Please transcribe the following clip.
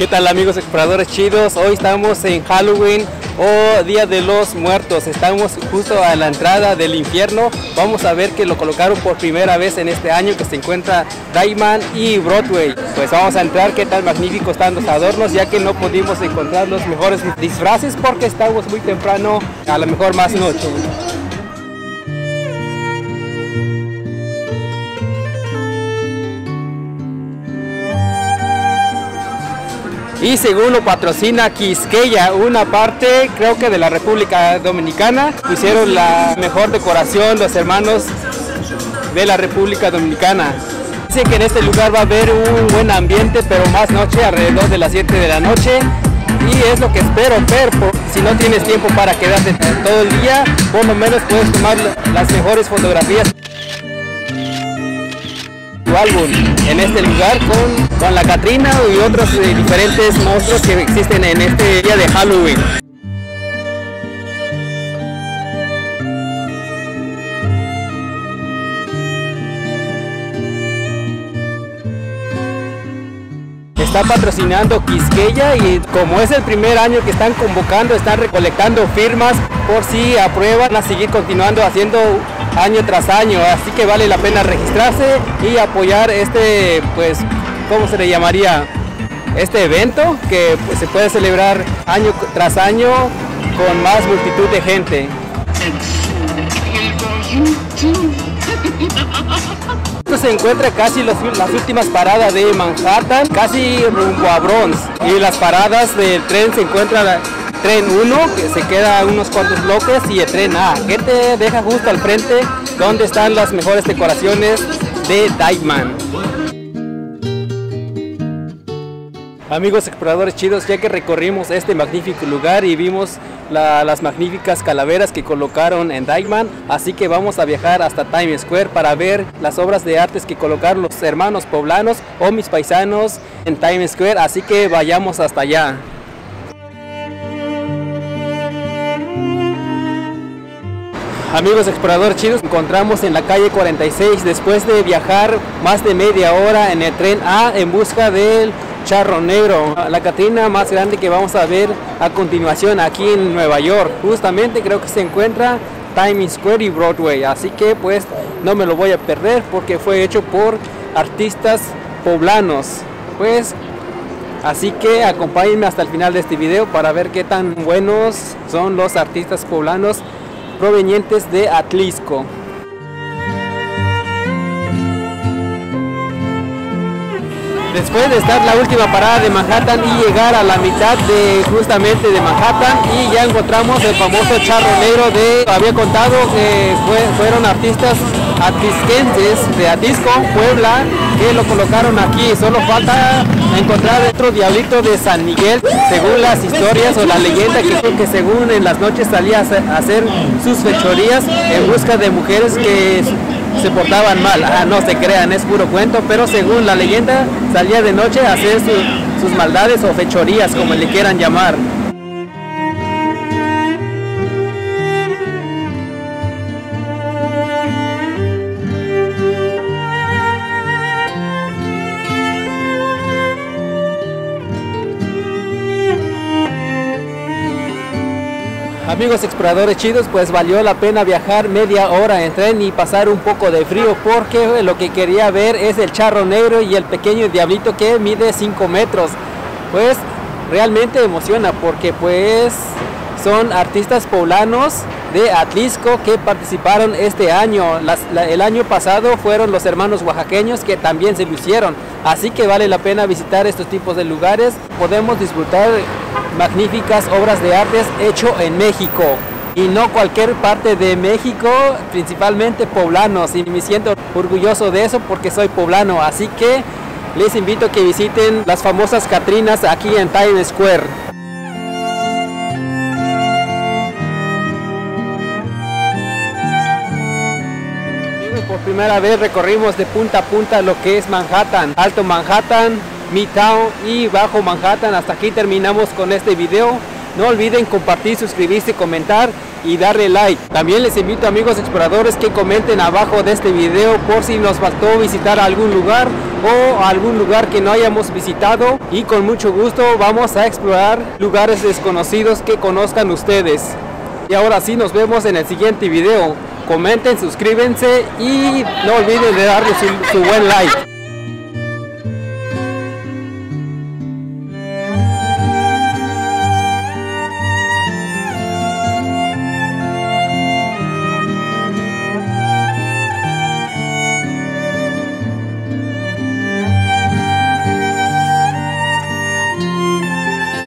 ¿Qué tal, amigos exploradores chidos? Hoy estamos en Halloween o Día de los Muertos. Estamos justo a la entrada del infierno. Vamos a ver que lo colocaron por primera vez en este año, que se encuentra Dykeman y Broadway. Pues vamos a entrar. Qué tan magníficos están los adornos, ya que no pudimos encontrar los mejores disfraces porque estamos muy temprano, a lo mejor más noche. Y según lo patrocina Quisqueya, una parte creo que de la República Dominicana, hicieron la mejor decoración los hermanos de la República Dominicana. Dice que en este lugar va a haber un buen ambiente, pero más noche, alrededor de las 7 de la noche. Y es lo que espero ver, si no tienes tiempo para quedarte todo el día, por lo menos puedes tomar las mejores fotografías álbum en este lugar con la Catrina y otros diferentes monstruos que existen en este día de Halloween. Está patrocinando Quisqueya y como es el primer año que están convocando, están recolectando firmas por si aprueban a seguir continuando haciendo año tras año, así que vale la pena registrarse y apoyar este, pues, ¿cómo se le llamaría? Este evento que pues, se puede celebrar año tras año con más multitud de gente. Esto se encuentra casi las últimas paradas de Manhattan, casi rumbo a Bronx, y las paradas del tren se encuentran tren 1, que se queda a unos cuantos bloques, y el tren A, que te deja justo al frente donde están las mejores decoraciones de Dykeman. Amigos exploradores chidos, ya que recorrimos este magnífico lugar y vimos las magníficas calaveras que colocaron en Dykeman, así que vamos a viajar hasta Times Square para ver las obras de artes que colocaron los hermanos poblanos o mis paisanos en Times Square, así que vayamos hasta allá. Amigos exploradores chidos, encontramos en la calle 46 después de viajar más de media hora en el tren A en busca del charro negro, la Catrina más grande que vamos a ver a continuación aquí en Nueva York. Justamente creo que se encuentra Times Square y Broadway, así que pues no me lo voy a perder porque fue hecho por artistas poblanos. Pues así que acompáñenme hasta el final de este video para ver qué tan buenos son los artistas poblanos provenientes de Atlisco. Después de estar la última parada de Manhattan y llegar a la mitad de justamente de Manhattan, y ya encontramos el famoso charro negro había contado que fueron artistas atlisquenses de Atlisco, Puebla, que lo colocaron aquí. Solo falta encontrar otro diablito de San Miguel, según las historias o la leyenda que según en las noches salía a hacer sus fechorías en busca de mujeres que se portaban mal. No se crean, es puro cuento, pero según la leyenda salía de noche a hacer sus maldades o fechorías, como le quieran llamar. Amigos exploradores chidos, pues valió la pena viajar media hora en tren y pasar un poco de frío, porque lo que quería ver es el charro negro y el pequeño diablito que mide 5 metros. Pues realmente emociona porque pues son artistas poblanos de Atlisco que participaron este año. El año pasado fueron los hermanos oaxaqueños que también se lucieron, así que vale la pena visitar estos tipos de lugares. Podemos disfrutar magníficas obras de artes hecho en México y no cualquier parte de México, principalmente poblanos, y me siento orgulloso de eso porque soy poblano, así que les invito a que visiten las famosas Catrinas aquí en Times Square. Por primera vez recorrimos de punta a punta lo que es Manhattan, Alto Manhattan, Midtown y Bajo Manhattan. Hasta aquí terminamos con este video. No olviden compartir, suscribirse, comentar y darle like. También les invito, amigos exploradores, que comenten abajo de este video por si nos faltó visitar algún lugar o algún lugar que no hayamos visitado, y con mucho gusto vamos a explorar lugares desconocidos que conozcan ustedes. Y ahora sí, nos vemos en el siguiente video. Comenten, suscríbanse y no olviden de darle su buen like.